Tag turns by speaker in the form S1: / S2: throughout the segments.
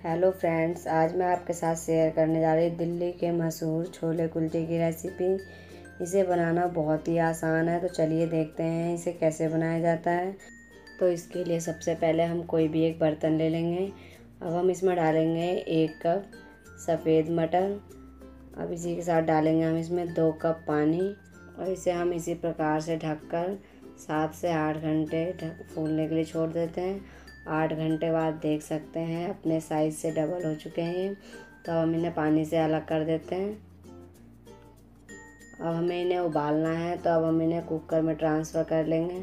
S1: Hello friends, आज मैं आपके साथ शेयर करने जा रही हूँ दिल्ली के मशहूर छोले कुलचे की रेसिपी। इसे बनाना बहुत ही आसान है, तो चलिए देखते हैं इसे कैसे बनाया जाता है। तो इसके लिए सबसे पहले हम कोई भी एक बर्तन ले लेंगे। अब हम इसमें डालेंगे 1 कप सफ़ेद मटर। अब इसी के साथ डालेंगे हम इसमें 2 कप पानी और इसे हम इसी प्रकार से ढककर 7 से 8 घंटे फूलने के लिए छोड़ देते हैं। 8 घंटे बाद देख सकते हैं अपने साइज़ से डबल हो चुके हैं ये। तो हम इन्हें पानी से अलग कर देते हैं। अब हमें इन्हें उबालना है, तो अब हम इन्हें कुकर में ट्रांसफ़र कर लेंगे।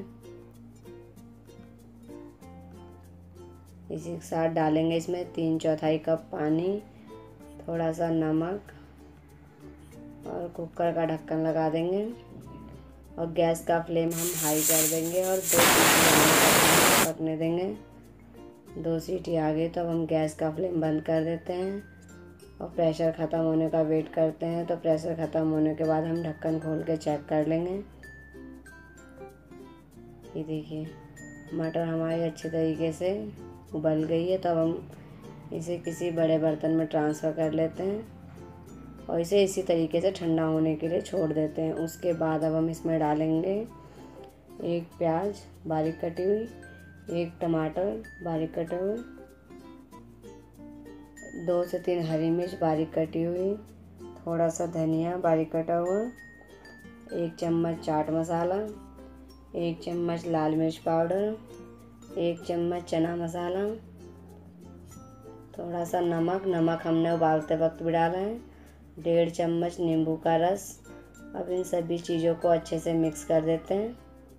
S1: इसी के साथ डालेंगे इसमें 3/4 कप पानी, थोड़ा सा नमक और कुकर का ढक्कन लगा देंगे और गैस का फ्लेम हम हाई कर देंगे और 2 सीटी पकने देंगे। 2 सीटी आ गई तो अब हम गैस का फ्लेम बंद कर देते हैं और प्रेशर ख़त्म होने का वेट करते हैं। तो प्रेशर ख़त्म होने के बाद हम ढक्कन खोल के चेक कर लेंगे। ये देखिए मटर हमारी अच्छे तरीके से उबल गई है। तो अब हम इसे किसी बड़े बर्तन में ट्रांसफ़र कर लेते हैं और इसे इसी तरीके से ठंडा होने के लिए छोड़ देते हैं। उसके बाद अब हम इसमें डालेंगे 1 प्याज बारीक कटी हुई, 1 टमाटर बारीक कटे हुए, 2 से 3 हरी मिर्च बारीक कटी हुई, थोड़ा सा धनिया बारीक कटा हुआ, 1 चम्मच चाट मसाला, 1 चम्मच लाल मिर्च पाउडर, 1 चम्मच चना मसाला, थोड़ा सा नमक हमने उबालते वक्त भी डाला है, 1.5 चम्मच नींबू का रस। अब इन सभी चीज़ों को अच्छे से मिक्स कर देते हैं।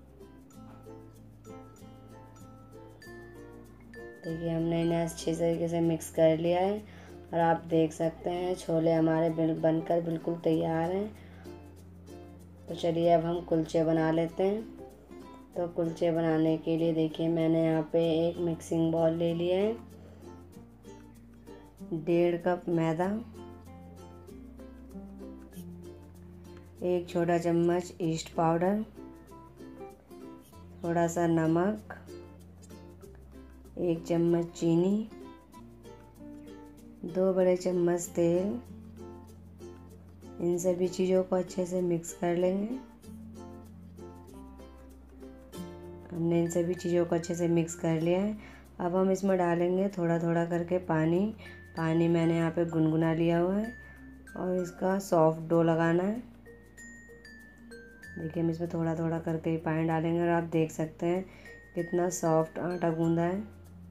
S1: देखिए हमने इन्हें अच्छे तरीके से मिक्स कर लिया है और आप देख सकते हैं छोले हमारे बनकर बिल्कुल तैयार हैं। तो चलिए अब हम कुलचे बना लेते हैं। तो कुलचे बनाने के लिए देखिए मैंने यहाँ पे एक मिक्सिंग बाउल ले लिया है, 1.5 कप मैदा, 1 छोटा चम्मच ईस्ट पाउडर, थोड़ा सा नमक, 1 चम्मच चीनी, 2 बड़े चम्मच तेल। इन सभी चीज़ों को अच्छे से मिक्स कर लेंगे। हमने इन सभी चीज़ों को अच्छे से मिक्स कर लिया है। अब हम इसमें डालेंगे थोड़ा थोड़ा करके पानी। पानी मैंने यहाँ पे गुनगुना लिया हुआ है और इसका सॉफ्ट डो लगाना है। देखिए हम इसमें थोड़ा थोड़ा करके ही पानी डालेंगे और आप देख सकते हैं कितना सॉफ्ट आटा गूंदा है।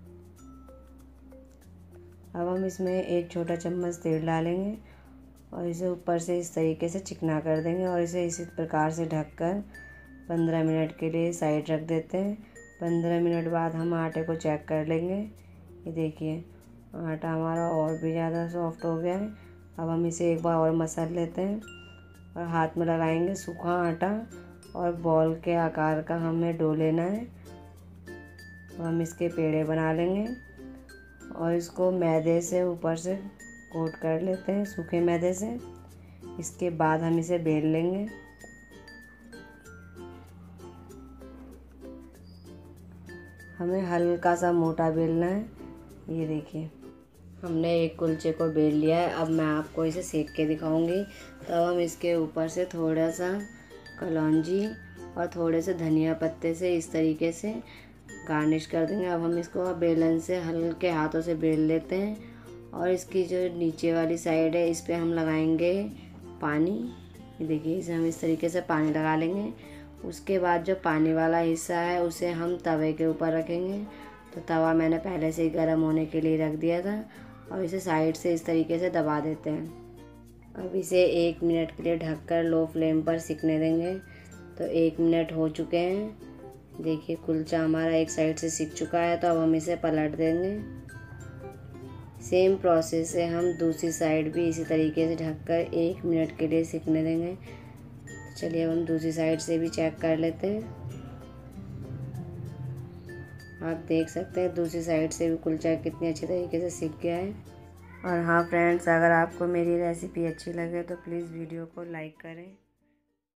S1: अब हम इसमें 1 छोटा चम्मच तेल डालेंगे और इसे ऊपर से इस तरीके से चिकना कर देंगे और इसे इसी प्रकार से ढककर 15 मिनट के लिए साइड रख देते हैं। 15 मिनट बाद हम आटे को चेक कर लेंगे। ये देखिए आटा हमारा और भी ज़्यादा सॉफ्ट हो गया है। अब हम इसे एक बार और मसल लेते हैं और हाथ में लगाएंगे सूखा आटा और बॉल के आकार का हमें डो लेना है। तो हम इसके पेड़े बना लेंगे और इसको मैदे से ऊपर से कोट कर लेते हैं, सूखे मैदे से। इसके बाद हम इसे बेल लेंगे। हमें हल्का सा मोटा बेलना है। ये देखिए हमने एक कुलचे को बेल लिया है। अब मैं आपको इसे सेक के दिखाऊंगी। तो हम इसके ऊपर से थोड़ा सा कलौंजी और थोड़े से धनिया पत्ते से इस तरीके से गार्निश कर देंगे। अब हम इसको बेलन से हल्के हाथों से बेल लेते हैं और इसकी जो नीचे वाली साइड है इस पे हम लगाएंगे पानी। ये देखिए इसे हम इस तरीके से पानी लगा लेंगे। उसके बाद जो पानी वाला हिस्सा है उसे हम तवे के ऊपर रखेंगे। तो तवा मैंने पहले से ही गर्म होने के लिए रख दिया था और इसे साइड से इस तरीके से दबा देते हैं। अब इसे 1 मिनट के लिए ढककर लो फ्लेम पर सिकने देंगे। तो 1 मिनट हो चुके हैं। देखिए कुलचा हमारा एक साइड से सिक चुका है। तो अब हम इसे पलट देंगे। सेम प्रोसेस से हम दूसरी साइड भी इसी तरीके से ढककर 1 मिनट के लिए सिकने देंगे। तो चलिए अब हम दूसरी साइड से भी चेक कर लेते हैं। आप देख सकते हैं दूसरी साइड से भी कुलचा कितने अच्छे तरीके से सिक गया है। और हाँ फ्रेंड्स, अगर आपको मेरी रेसिपी अच्छी लगे तो प्लीज़ वीडियो को लाइक करें।